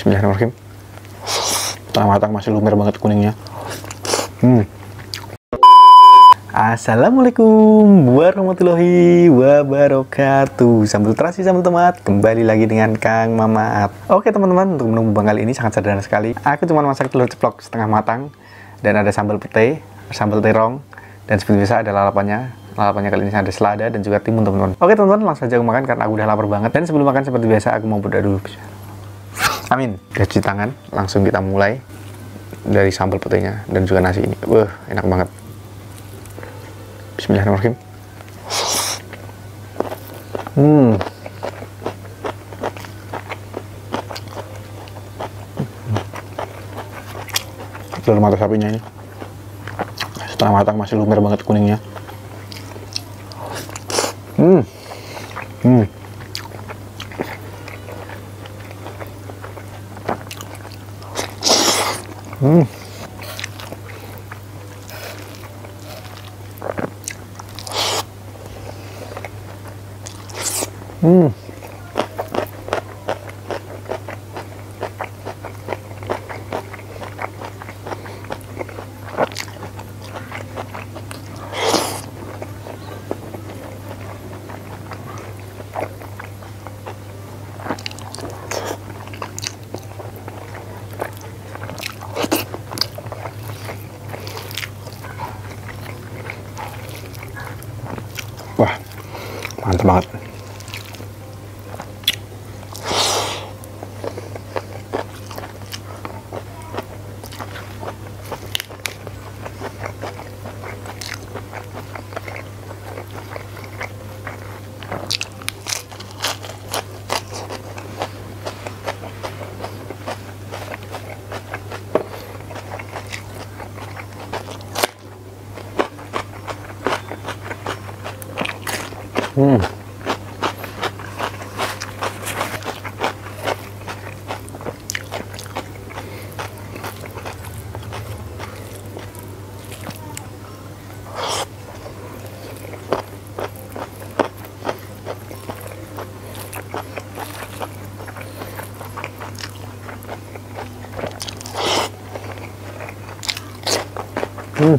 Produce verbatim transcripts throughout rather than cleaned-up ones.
Bismillahirrahmanirrahim. Setengah matang, masih lumer banget kuningnya. Hmm. Assalamualaikum warahmatullahi wabarakatuh. Sambal terasi, sambal tomat. Kembali lagi dengan Kang Mamaat. Oke teman-teman, untuk menu mukbang kali ini sangat sederhana sekali. Aku cuma masak telur ceplok setengah matang, dan ada sambal pete, sambal terong, dan seperti biasa ada lalapannya. Lalapannya kali ini ada selada dan juga timun teman-teman. Oke teman-teman, langsung saja aku makan karena aku udah lapar banget. Dan sebelum makan seperti biasa aku mau berdoa dulu. Amin. Udah cuci tangan, langsung kita mulai dari sambal petenya dan juga nasi ini. Wah, enak banget. Bismillahirrahmanirrahim. Hmm. Telur mata sapinya ini setengah matang, masih lumer banget kuningnya. Hmm. Hmm. Hmm. Hmm. Wah, mantap banget. Hmm. Hmm.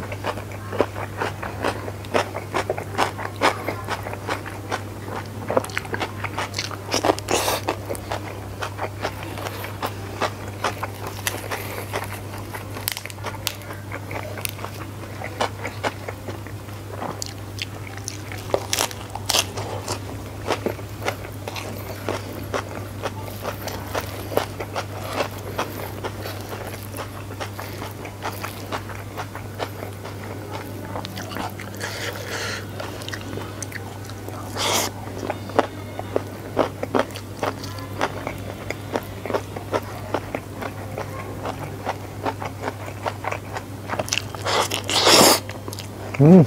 Hmm.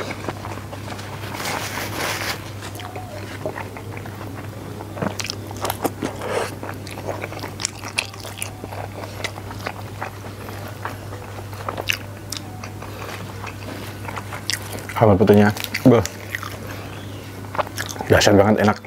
Sambal petenya, beuh, dahsyat banget, enak.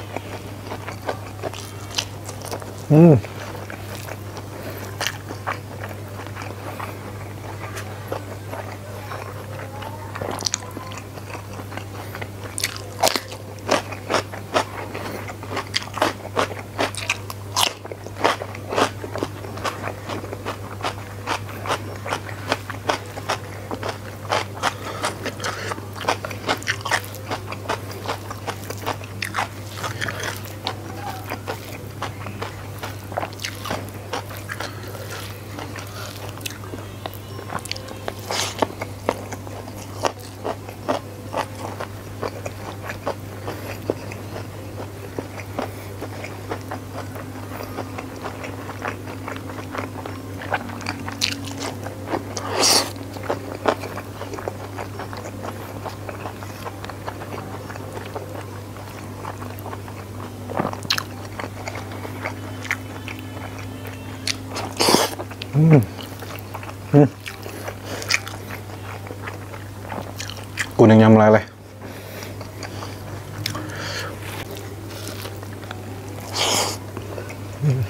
Hmm. Hmm. Hmm. Kuningnya meleleh. Hmm.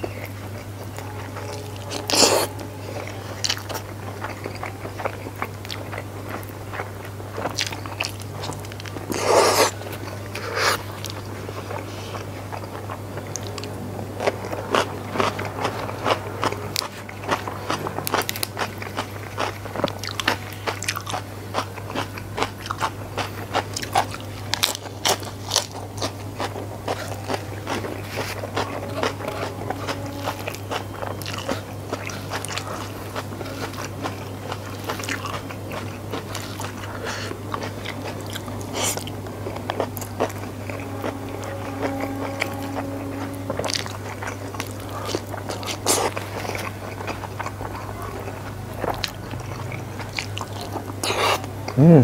Hmm.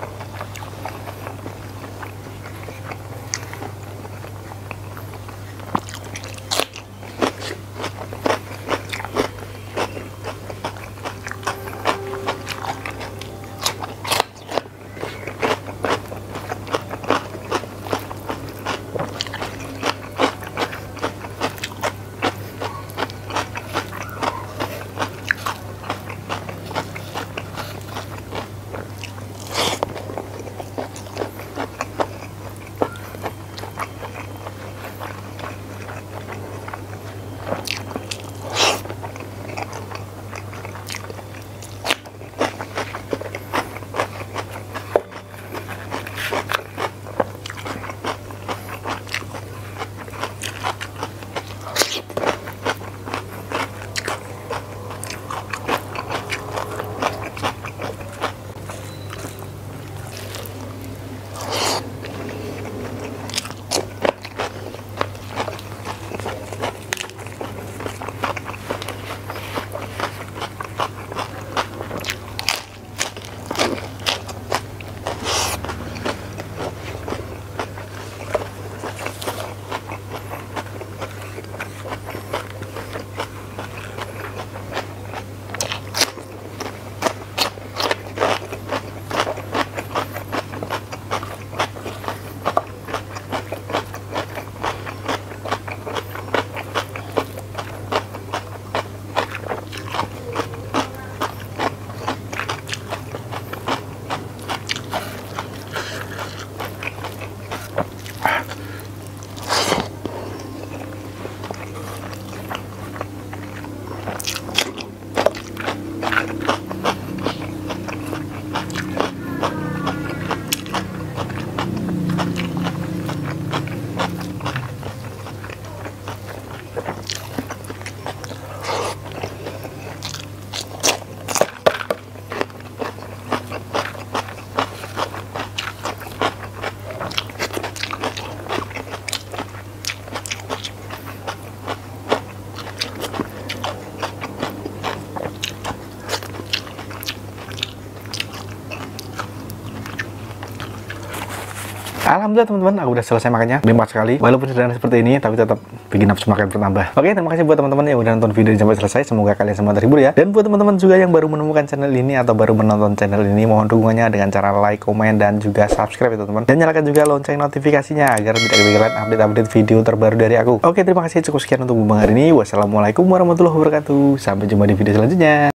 Alhamdulillah teman-teman, aku udah selesai makannya. Nikmat sekali. Walaupun sederhana seperti ini, tapi tetap bikin nafsu makan bertambah. Oke, terima kasih buat teman-teman yang udah nonton video ini sampai selesai. Semoga kalian semua terhibur ya. Dan buat teman-teman juga yang baru menemukan channel ini atau baru menonton channel ini, mohon dukungannya dengan cara like, komen, dan juga subscribe ya teman-teman. Dan nyalakan juga lonceng notifikasinya agar tidak ketinggalan update-update video terbaru dari aku. Oke, terima kasih, cukup sekian untuk pembahasan hari ini. Wassalamualaikum warahmatullahi wabarakatuh. Sampai jumpa di video selanjutnya.